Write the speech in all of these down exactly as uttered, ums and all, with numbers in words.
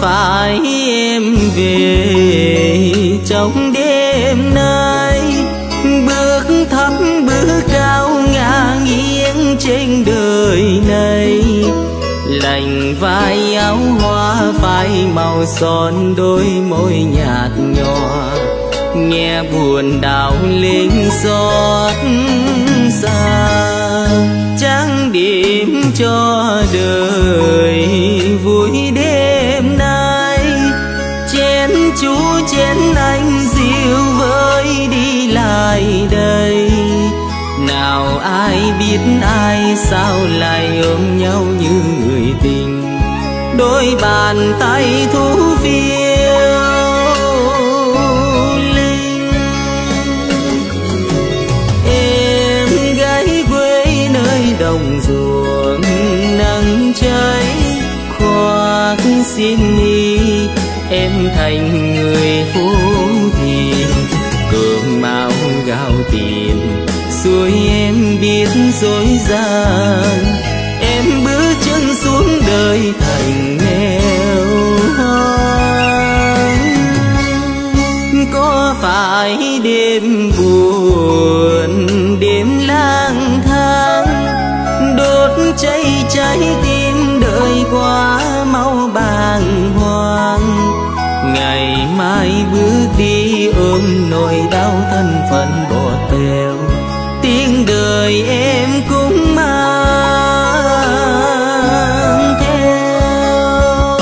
phải em về trong đêm nay, bước thấp bước cao ngả nghiêng trên đời này. Lành vai áo hoa phai màu son đôi môi nhạt nhòa, nghe buồn đau lên xót xa. Trắng điểm cho đời vui đêm nay, chén chú chén anh dịu với đi lại đây. Nào ai biết ai sao lại ôm nhau như người tình, đôi bàn tay thú phiêu linh. Em gái quê nơi đồng ruộng nắng cháy khoác xiêm y, em thành người phố thì cơm áo gạo tiền xuôi em biết dối gian. Em bước chân xuống đời thành nghèo hoang. Có phải đêm buồn đêm lang thang, đốt cháy trái tim đời quá mau bàng hoàng. Ngày mai bước đi ôm nỗi đau thân phận bỏ tèo, tiếng đời em cũng mang theo.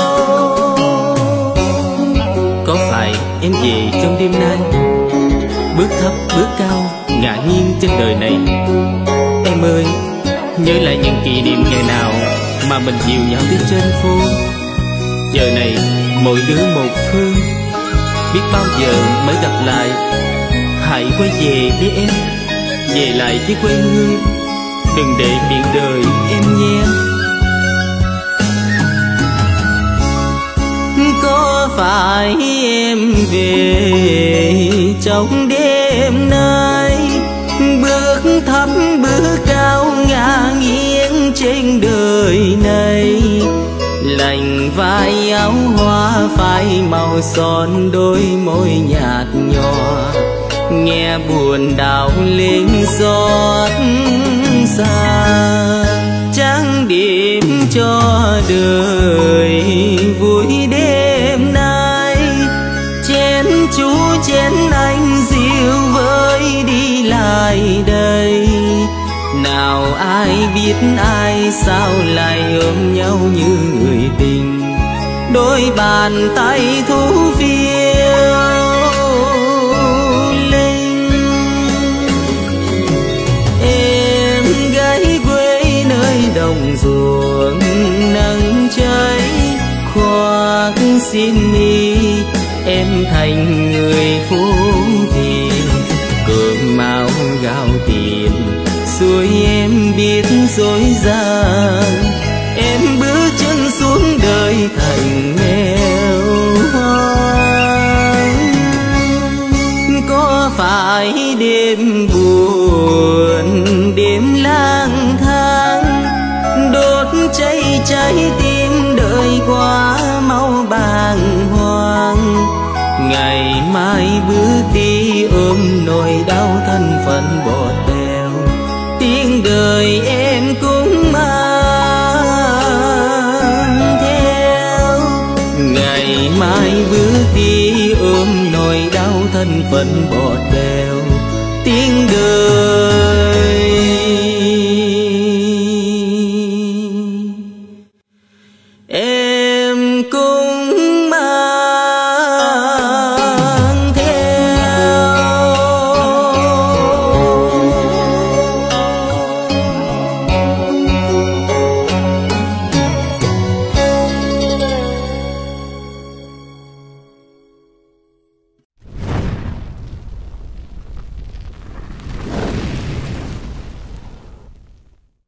Có phải em về trong đêm nay, bước thấp bước cao ngả nghiêng trên đời này? Em ơi, nhớ lại những kỷ niệm ngày nào mà mình dìu nhau đi trên phố. Giờ này mỗi đứa một phương, biết bao giờ mới gặp lại. Hãy quay về đi em, về lại với quê hương, đừng để biển đời em nhé. Có phải em về trong đêm nay, bước thấp bước cao ngả nghiêng trên đời này. Lành vai áo hoa phai màu son đôi môi nhạt nhòa, nghe buồn đau lên xót xa. Trắng điểm cho đời vui đêm nay, chén chú chén anh dịu với đi lại đây. Nào ai biết ai sao lại ôm nhau như người tình, đôi bàn tay thú phiêu linh. Em gái quê nơi đồng ruộng nắng cháy khoác xiêm y, em thành người phố thì cơm áo gạo tiền xuôi em biết dối gian. Em bước chân xuống đời thành nghèo hoang. Có phải đêm buồn đêm lang thang, đốt cháy trái tim đời quá mau bàng hoàng. Ngày mai bước đi ôm nỗi đau thân phận bỏ tèo, tiếng đời em cũng mang theo. Ngày mai bước đi ôm nỗi đau thân phận bỏ tèo, tiếng đời